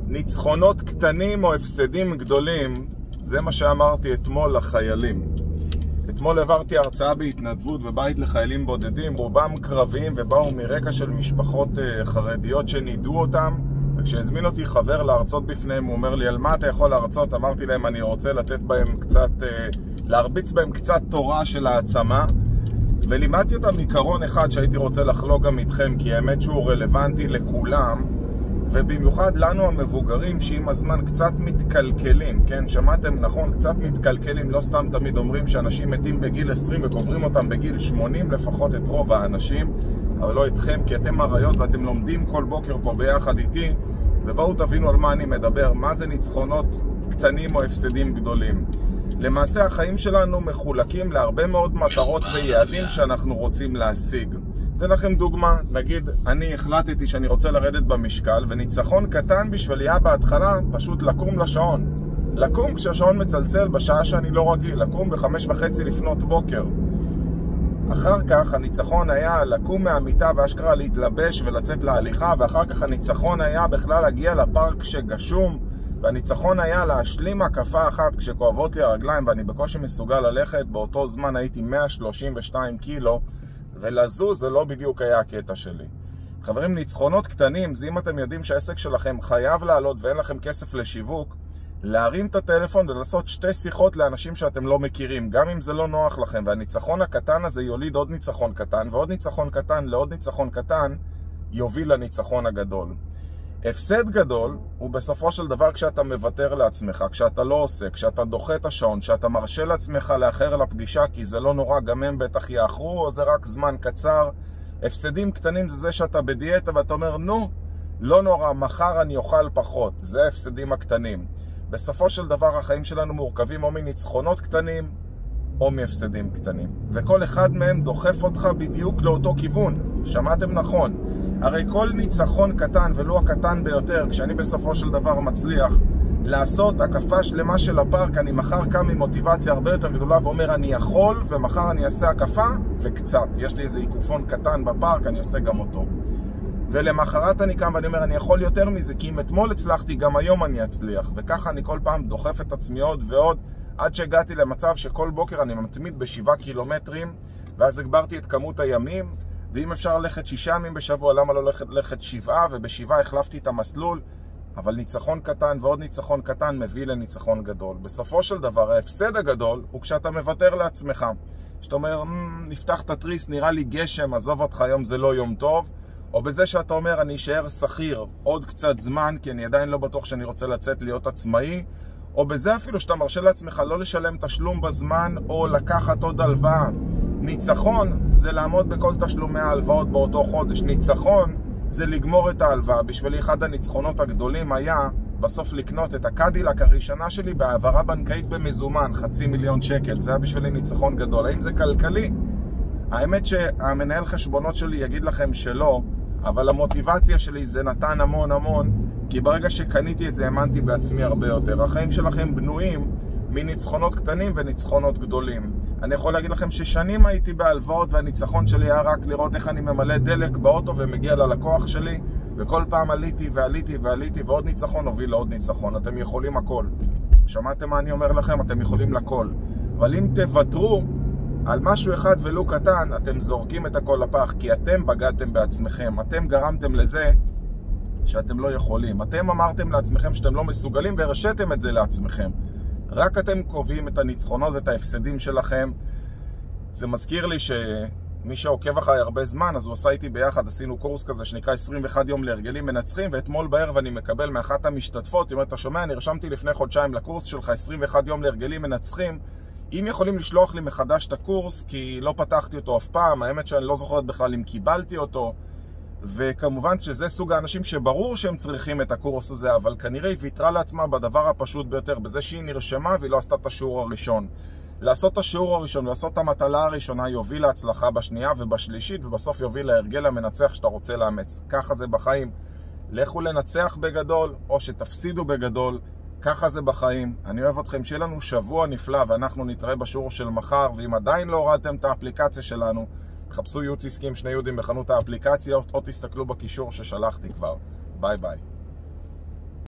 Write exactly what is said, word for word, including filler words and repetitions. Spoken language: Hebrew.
ניצחונות קטנים או הפסדים גדולים, זה מה שאמרתי אתמול לחיילים. אתמול העברתי הרצאה בהתנדבות בבית לחיילים בודדים, רובם קרביים ובאו מרקע של משפחות חרדיות שנידעו אותם. וכשהזמין אותי חבר להרצות בפניהם, הוא אומר לי, על מה אתה יכול להרצות? אמרתי להם, אני רוצה לתת בהם קצת, להרביץ בהם קצת תורה של העצמה. ולימדתי אותם עיקרון אחד שהייתי רוצה לחלוק גם איתכם, כי האמת שהוא רלוונטי לכולם, ובמיוחד לנו המבוגרים שעם הזמן קצת מתקלקלים, כן? שמעתם נכון, קצת מתקלקלים, לא סתם תמיד אומרים שאנשים מתים בגיל עשרים וקוברים אותם בגיל שמונים, לפחות את רוב האנשים, אבל לא אתכם, כי אתם עריות ואתם לומדים כל בוקר פה ביחד איתי, ובואו תבינו על מה אני מדבר, מה זה ניצחונות קטנים או הפסדים גדולים. למעשה החיים שלנו מחולקים להרבה מאוד מטרות ויעדים שאנחנו רוצים להשיג. אתן לכם דוגמה, נגיד אני החלטתי שאני רוצה לרדת במשקל, וניצחון קטן בשבילי היה בהתחלה פשוט לקום לשעון. לקום כשהשעון מצלצל בשעה שאני לא רגיל, לקום בחמש וחצי לפנות בוקר. אחר כך הניצחון היה לקום מהמיטה ואשכרה להתלבש ולצאת להליכה, ואחר כך הניצחון היה בכלל להגיע לפארק שגשום, והניצחון היה להשלים הקפה אחת כשכואבות לי הרגליים ואני בקושי מסוגל ללכת. באותו זמן הייתי מאה שלושים ושתיים קילו, ולזוז זה לא בדיוק היה הקטע שלי. חברים, ניצחונות קטנים זה אם אתם יודעים שהעסק שלכם חייב לעלות ואין לכם כסף לשיווק, להרים את הטלפון ולעשות שתי שיחות לאנשים שאתם לא מכירים, גם אם זה לא נוח לכם, והניצחון הקטן הזה יוליד עוד ניצחון קטן, ועוד ניצחון קטן לעוד ניצחון קטן יוביל לניצחון הגדול. הפסד גדול הוא בסופו של דבר כשאתה מוותר לעצמך, כשאתה לא עושה, כשאתה דוחה את השעון, כשאתה מרשה לעצמך לאחר לפגישה כי זה לא נורא, גם הם בטח יאחרו או זה רק זמן קצר. הפסדים קטנים זה זה שאתה בדיאטה ואתה אומר, נו, לא נורא, מחר אני אוכל פחות. זה ההפסדים הקטנים. בסופו של דבר החיים שלנו מורכבים או מניצחונות קטנים או מהפסדים קטנים, וכל אחד מהם דוחף אותך בדיוק לאותו כיוון. שמעתם נכון? הרי כל ניצחון קטן, ולא הקטן ביותר, כשאני בסופו של דבר מצליח לעשות הקפה שלמה של הפארק, אני מחר קם עם מוטיבציה הרבה יותר גדולה ואומר אני יכול, ומחר אני אעשה הקפה וקצת, יש לי איזה עיקופון קטן בפארק, אני עושה גם אותו. ולמחרת אני קם ואני אומר אני יכול יותר מזה, כי אם אתמול הצלחתי גם היום אני אצליח, וככה אני כל פעם דוחף את עצמי עוד ועוד, עד שהגעתי למצב שכל בוקר אני מתמיד בשבעה קילומטרים, ואז הגברתי את כמות הימים, ואם אפשר ללכת שישה ימים בשבוע, למה לא ללכת שבעה, ובשבעה החלפתי את המסלול. אבל ניצחון קטן ועוד ניצחון קטן מביא לניצחון גדול. בסופו של דבר ההפסד הגדול הוא כשאתה מוותר לעצמך, שאתה אומר נפתח את התריס, נראה לי גשם, עזוב אותך, היום זה לא יום טוב, או בזה שאתה אומר אני אשאר שכיר עוד קצת זמן כי אני עדיין לא בטוח שאני רוצה לצאת להיות עצמאי, או בזה אפילו שאתה מרשה לעצמך לא לשלם תשלום בזמן או לקחת עוד הלוואה. ניצחון זה לעמוד בכל תשלומי ההלוואות באותו חודש. ניצחון זה לגמור את ההלוואה. בשבילי אחד הניצחונות הגדולים היה בסוף לקנות את הקדילק הראשונה שלי בהעברה בנקאית במזומן, חצי מיליון שקל. זה היה בשבילי ניצחון גדול. האם זה כלכלי? האמת שהמנהל חשבונות שלי יגיד לכם שלא, אבל המוטיבציה שלי זה נתן המון המון, כי ברגע שקניתי את זה האמנתי בעצמי הרבה יותר. החיים שלכם בנויים מניצחונות קטנים וניצחונות גדולים. אני יכול להגיד לכם ששנים הייתי בהלוואות והניצחון שלי היה רק לראות איך אני ממלא דלק באוטו ומגיע ללקוח שלי, וכל פעם עליתי ועליתי ועליתי ועוד ניצחון הוביל לעוד ניצחון. אתם יכולים הכל. שמעתם מה אני אומר לכם? אתם יכולים לכל. אבל אם תוותרו על משהו אחד ולו קטן, אתם זורקים את הכל לפח, כי אתם בגדתם בעצמכם. אתם גרמתם לזה שאתם לא יכולים. אתם אמרתם לעצמכם שאתם לא מסוגלים והרשיתם את זה לעצמכם. רק אתם קובעים את הניצחונות ואת ההפסדים שלכם. זה מזכיר לי שמי שעוקב אחרי הרבה זמן, אז הוא עשה איתי ביחד, עשינו קורס כזה שנקרא עשרים ואחד יום להרגלים מנצחים, ואתמול בערב אני מקבל מאחת המשתתפות, אם אתה שומע, נרשמתי לפני חודשיים לקורס שלך עשרים ואחד יום להרגלים מנצחים, אם יכולים לשלוח לי מחדש את הקורס, כי לא פתחתי אותו אף פעם, האמת שאני לא זוכרת בכלל אם קיבלתי אותו, וכמובן שזה סוג האנשים שברור שהם צריכים את הקורס הזה, אבל כנראה היא ויתרה לעצמה בדבר הפשוט ביותר, בזה שהיא נרשמה והיא לא עשתה את השיעור הראשון. לעשות את השיעור הראשון, לעשות את המטלה הראשונה יוביל להצלחה בשנייה ובשלישית, ובסוף יוביל להרגל המנצח שאתה רוצה לאמץ. ככה זה בחיים. לכו לנצח בגדול או שתפסידו בגדול, ככה זה בחיים. אני אוהב אתכם, שיהיה לנו שבוע נפלא, ואנחנו נתראה בשיעור של מחר, ואם עדיין לא הורדתם את האפליקציה שלנו, חפשו ייעוץ עסקי עם שני יהודים בחנות האפליקציות, או תסתכלו בקישור ששלחתי כבר. ביי ביי.